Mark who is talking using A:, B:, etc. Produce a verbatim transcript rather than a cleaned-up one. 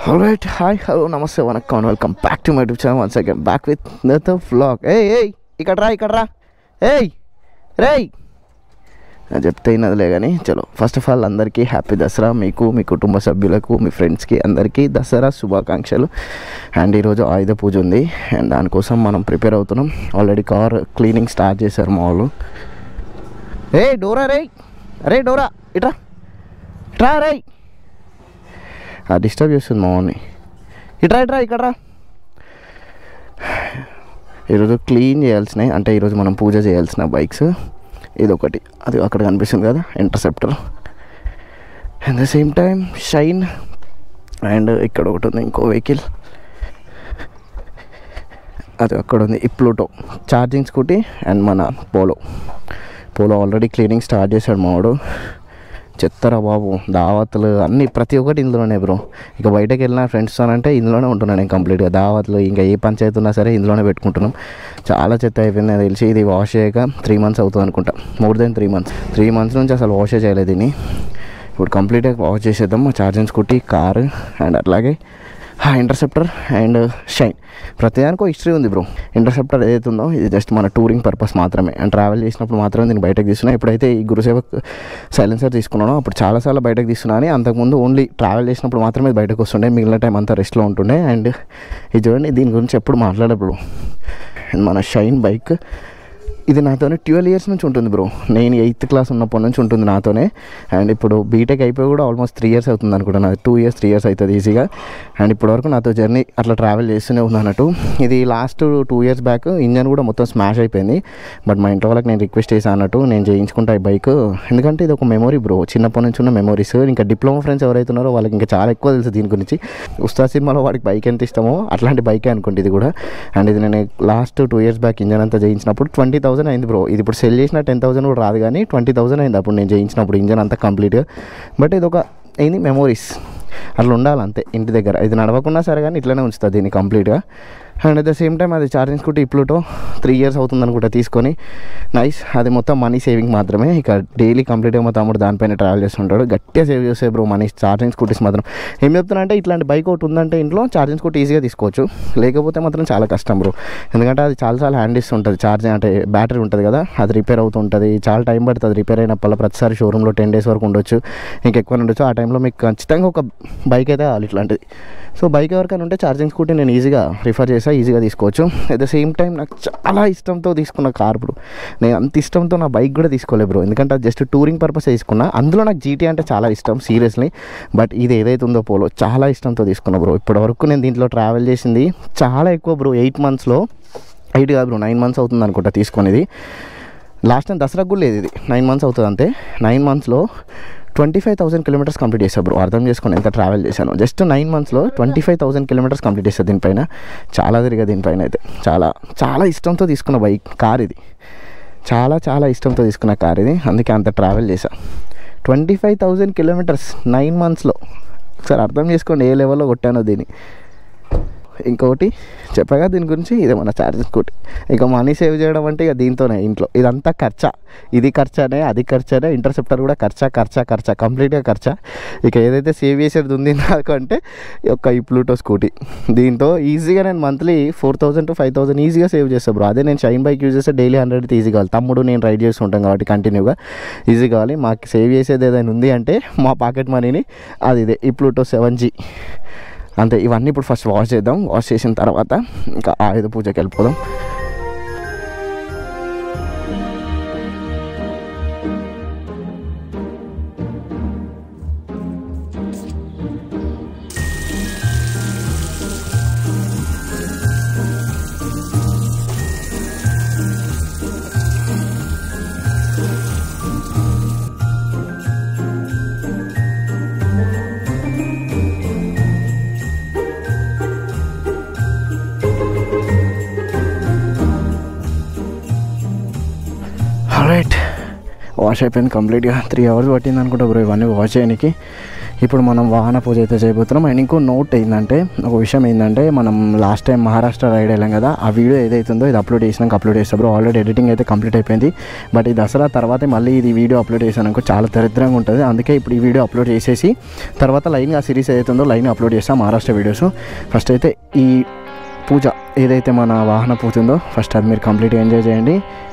A: Alright, hi, hello, namaste, vanakkam and welcome back to my YouTube channel once again, back with another vlog. Hey, hey, ikkada ra, ikkada ra. Hey, రేయ్ అని చెప్తే అయినదిలే కానీ చలో first of all అందరికీ happy Dasara, మీకు మీ కుటుంబ సభ్యులకు మీ ఫ్రెండ్స్కి అందరికీ దసరా శుభాకాంక్షలు. అండ్ ఈరోజు ఆయుధ పూజ ఉంది అండ్ దానికోసం మనం ప్రిపేర్ అవుతున్నాం. ఆల్రెడీ కార్ క్లీనింగ్ స్టార్ట్ చేశారు మా వాళ్ళు. ఏ డోరా రేయ్, అరే డోరా ఇట్రా ఇట్రా రేయ్, డిస్టర్బ్ చేస్తుంది మా వాళ్ళని. ఇట్రా ఇట్రా ఇక్కడ రా. ఈరోజు క్లీన్ చేయాల్సినవి అంటే ఈరోజు మనం పూజ చేయాల్సిన బైక్స్ ఇది ఒకటి, అది అక్కడ కనిపిస్తుంది కదా Interceptor, at the same time Shine, and ఇక్కడ ఒకటి ఉంది ఇంకో వెహికల్, అది అక్కడ ఉంది ఈ ప్లూటో ఛార్జింగ్ స్కూటీ, అండ్ మన పోలో పోలో ఆల్రెడీ క్లీనింగ్ స్టార్ట్ చేశాడు మావాడు. చెత్తరా బాబు, దావత్లు అన్నీ ప్రతి ఒక్కటి ఇందులోనే బ్రో. ఇక బయటకు వెళ్ళిన ఫ్రెండ్స్ అంటే ఇందులోనే ఉంటున్నాను నేను కంప్లీట్గా. దావత్లు ఇంకా ఏ పంచాయతీ ఉన్నా సరే ఇందులోనే పెట్టుకుంటున్నాం. చాలా చెత్త అయిపోయింది నాకు తెలిసి. ఇది వాష్ చేయక త్రీ మంత్స్ అవుతుంది అనుకుంటా, more than three months three months నుంచి అసలు వాషే చేయలేదు దీన్ని. ఇప్పుడు కంప్లీట్గా వాష్ చేసేద్దాం మా ఛార్జింగ్ స్కూటీ, కారు, అండ్ అట్లాగే ఇంటర్సెప్టర్ అండ్ షైన్. ప్రతిదానికి హిస్టరీ ఉంది బ్రో. ఇంటర్సెప్టర్ ఏదైతే ఉందో ఇది జస్ట్ మన టూరింగ్ పర్పస్ మాత్రమే, అండ్ ట్రావెల్ చేసినప్పుడు మాత్రమే దీన్ని బయటకు తీస్తున్నా. ఎప్పుడైతే ఈ గురుసేవక్ సైలెన్సర్ తీసుకున్నానో అప్పుడు చాలాసార్లు బయటకు తీస్తున్నా, అని అంతకుముందు ఓన్లీ ట్రావెల్ చేసినప్పుడు మాత్రమే ఇది బయటకు వస్తుండే, మిగిలిన టైం అంతా రెస్ట్లో ఉంటుండే. అండ్ ఇది చూడండి, దీని గురించి ఎప్పుడు మాట్లాడప్పుడు మన షైన్ బైక్ ఇది నాతోనే ట్వెల్వ్ ఇయర్స్ నుంచి ఉంటుంది బ్రో. నేను ఎయిత్ క్లాస్ ఉన్నప్పటి నుంచి ఉంటుంది నాతోనే. అండ్ ఇప్పుడు బీటెక్ అయిపోయి కూడా ఆల్మోస్ట్ త్రీ ఇయర్స్ అవుతుంది అనుకుంటా, నాది టూ ఇయర్స్ త్రీ ఇయర్స్ అవుతుంది ఈజీగా. అండ్ ఇప్పటివరకు నాతో జర్నీ అట్లా ట్రావెల్ చేస్తూనే ఉంది అన్నట్టు. ఇది last two years back engine కూడా మొత్తం స్మాష్ అయిపోయింది. బట్ మా ఇంట్లో వాళ్ళకి నేను రిక్వెస్ట్ చేశాను అన్నట్టు, నేను చేయించుకుంటా ఈ బైక్, ఎందుకంటే ఇది ఒక మెమొరీ బ్రో, చిన్నప్పటి నుంచి ఉన్న మెమొరీస్. ఇంకా డిప్లొమా ఫ్రెండ్స్ ఎవరైతే ఉన్నారో వాళ్ళకి ఇంకా చాలా ఎక్కువ తెలుసు దీని గురించి. ఉస్తాద్ సినిమాలో వాడికి బైక్ ఎంత ఇష్టమో అట్లాంటి బైకే అనుకోండి ఇది కూడా. అండ్ ఇది నేను last two years back engine అంతా చేయించినప్పుడు ట్వంటీ థౌసండ్ అయింది బ్రో. ఇది ఇప్పుడు సెల్ చేసిన టెన్ థౌసండ్ కూడా రాదు, కానీ ట్వంటీ థౌసండ్ అయింది అప్పుడు నేను చేయించినప్పుడు ఇంజన్ అంతా కంప్లీట్గా. బట్ ఇది ఒక ఏంది మెమోరీస్, అట్లా ఉండాలి అంతే ఇంటి దగ్గర. ఇది నడవకున్నా సరే కానీ ఇట్లనే ఉంచుతుంది దీన్ని కంప్లీట్గా. And at the same time అది charging scooty ePluto three years అవుతుంది అనుకుంటా తీసుకొని. నైస్, అది మొత్తం మనీ సేవింగ్ మాత్రమే. ఇక డైలీ కంప్లీట్గా మా తమ్ముడు దానిపైన ట్రావెల్ చేస్తుంటాడు. గట్టిగా సేవ్ చేసే బ్రో మనీ ఛార్జింగ్ స్కూటీస్ మాత్రం. ఏం చెప్తున్నా అంటే ఇట్లాంటి బైక్ ఒకటి ఉందంటే ఇంట్లో ఛార్జింగ్ స్కూటీ ఈజీగా తీసుకోవచ్చు, లేకపోతే మాత్రం చాలా కష్టం బ్రో. ఎందుకంటే అది చాలాసార్లు హ్యాండ్ ఇస్తుంటుంది, ఛార్జింగ్ అంటే బ్యాటరీ ఉంటుంది కదా, అది రిపేర్ అవుతుంటుంది, చాలా టైం పడుతుంది రిపేర్ అయినప్పుడు. ప్రతిసారి షోరూంలో టెన్ డేస్ వరకు ఉండొచ్చు, ఇంకెక్కువ ఉండొచ్చు. ఆ టైంలో మీకు ఖచ్చితంగా ఒక బైక్ అయితే కావాలి ఇట్లాంటిది. సో బైక్ ఎవరికైనా ఉంటే ఛార్జింగ్ స్కూటీ నేను ఈజీగా రిఫర్ చేస్తా, ఈజీగా తీసుకోవచ్చు. అట్ ద సేమ్ టైం నాకు చాలా ఇష్టంతో తీసుకున్న కార్ బ్రో. నేను అంత ఇష్టంతో నా బైక్ కూడా తీసుకోలేదు బ్రో, ఎందుకంటే అది జస్ట్ టూరింగ్ పర్పస్ తీసుకున్నా. అందులో నాకు జీటీ అంటే చాలా ఇష్టం సీరియస్లీ. బట్ ఇది ఏదైతే ఉందో పోలో చాలా ఇష్టంతో తీసుకున్నా బ్రో. ఇప్పటివరకు నేను దీంట్లో ట్రావెల్ చేసింది చాలా ఎక్కువ బ్రో. ఎయిట్ మంత్స్లో ఎయిట్ కాదు బ్రో, నైన్ మంత్స్ అవుతుంది అనుకుంటా తీసుకునేది. లాస్ట్ టైం దసరా కూడా లేదు, ఇది నైన్ మంత్స్ అవుతుంది అంతే. నైన్ మంత్స్లో twenty five thousand kilometres complete చేస్తాను బ్రో. అర్థం చేసుకుని ఎంత ట్రావెల్ చేశాను, జస్ట్ నైన్ మంత్స్లో twenty five thousand kilometres complete చేస్తాను దీనిపైన. చాలా తిరిగా దీనిపైన అయితే, చాలా చాలా ఇష్టంతో తీసుకున్న బైక్ కార్ ఇది. చాలా చాలా ఇష్టంతో తీసుకున్న కార్ ఇది, అందుకే అంత ట్రావెల్ చేశాను. Twenty five thousand kilometres nine మంత్స్లో, ఒకసారి అర్థం చేసుకోండి ఏ లెవెల్లో కొట్టానో దీన్ని. ఇంకొకటి చెప్పగా దీని గురించి, ఇదే మన ఛార్జింగ్ స్కూటీ. ఇక మనీ సేవ్ చేయడం అంటే ఇక దీంతోనే ఇంట్లో ఇదంతా ఖర్చా, ఇది ఖర్చానే అది ఖర్చానే, ఇంటర్సెప్టర్ కూడా ఖర్చా ఖర్చా ఖర్చా కంప్లీట్గా ఖర్చా. ఇక ఏదైతే సేవ్ చేసేది ఉంది నాకు అంటే ఒక ఈ ప్లూటో స్కూటీ, దీంతో ఈజీగా నేను monthly four thousand to five thousand ఈజీగా సేవ్ చేస్తాను బ్రో. అదే నేను షైన్ బైక్ యూజ్ చేస్తే డైలీ హండ్రెడ్ అయితే ఈజీ కావాలి. తమ్ముడు నేను రైడ్ చేస్తుంటాం కాబట్టి కంటిన్యూగా ఈజీ కావాలి. మాకు సేవ్ చేసేది ఏదైనా ఉంది అంటే మా పాకెట్ మనీని, అది ఇదే ఈ ప్లూటో సెవెన్ జీ అంతే. ఇవన్నీ ఇప్పుడు ఫస్ట్ వాష్ చేద్దాం, వాష్ చేసిన తర్వాత ఇంకా ఆయుధ పూజకి వెళ్ళిపోదాం. వాష్ అయిపోయింది కంప్లీట్గా. త్రీ అవర్స్ పట్టింది అనుకుంటా బ్రో ఇవన్నీ వాష్ చేయడానికి. ఇప్పుడు మనం వాహన పూజ అయితే చేయబోతున్నాం. అండ్ ఇంకో నోట్ ఏంటంటే, ఒక విషయం ఏంటంటే, మనం లాస్ట్ టైం మహారాష్ట్ర రైడ్ వెళ్ళాం కదా, ఆ వీడియో ఏదైతుందో ఇది అప్లోడ్ చేసినాక అప్లోడ్ చేస్తాం బ్రో. ఆల్రెడీ ఎడిటింగ్ అయితే కంప్లీట్ అయిపోయింది. బట్ ఈ దసరా తర్వాతే మళ్ళీ ఇది వీడియో అప్లోడ్ చేశాను చాలా దరిద్రంగా ఉంటుంది. అందుకే ఇప్పుడు ఈ వీడియో అప్లోడ్ చేసేసి తర్వాత లైన్గా ఆ సిరీస్ ఏదైతుందో లైన్ అప్లోడ్ చేస్తాం మహారాష్ట్ర వీడియోస్. ఫస్ట్ అయితే ఈ పూజ ఏదైతే మన వాహన పూజ ఉందో ఫస్ట్ అది మీరు కంప్లీట్గా ఎంజాయ్ చేయండి.